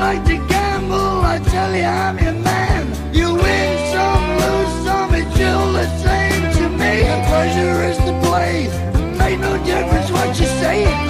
like to gamble, I tell you I'm your man. You win some, lose some, it's still the same to me. The pleasure is to play, make no difference what you say.